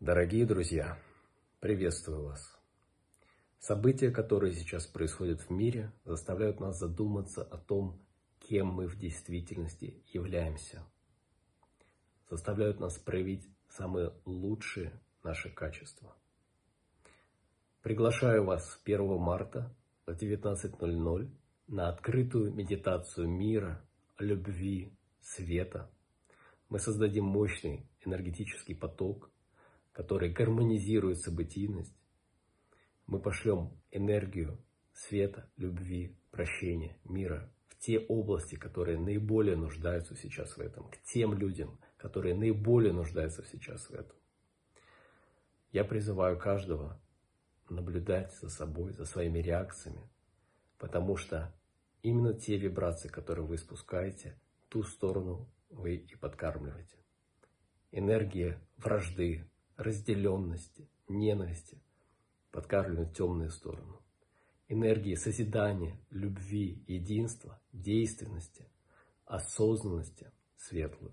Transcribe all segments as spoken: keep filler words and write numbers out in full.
Дорогие друзья, приветствую вас. События, которые сейчас происходят в мире, заставляют нас задуматься о том, кем мы в действительности являемся. Заставляют нас проявить самые лучшие наши качества. Приглашаю вас первого марта в девятнадцать ноль ноль на открытую медитацию мира, любви, света. Мы создадим мощный энергетический поток, который гармонизирует событийность. Мы пошлем энергию света, любви, прощения, мира в те области, которые наиболее нуждаются сейчас в этом, к тем людям, которые наиболее нуждаются сейчас в этом. Я призываю каждого наблюдать за собой, за своими реакциями, потому что именно те вибрации, которые вы спускаете, ту сторону вы и подкармливаете. Энергия вражды, разделенности, ненависти подкармливают темную сторону. Энергии созидания, любви, единства, действенности, осознанности светлую.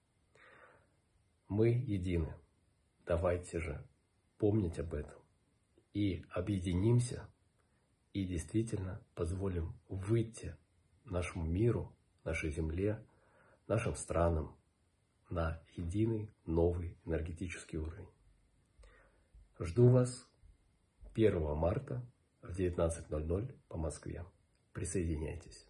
Мы едины. Давайте же помнить об этом и объединимся, и действительно позволим выйти нашему миру, нашей земле, нашим странам на единый новый энергетический уровень. Жду вас первого марта в девятнадцать ноль ноль по Москве. Присоединяйтесь.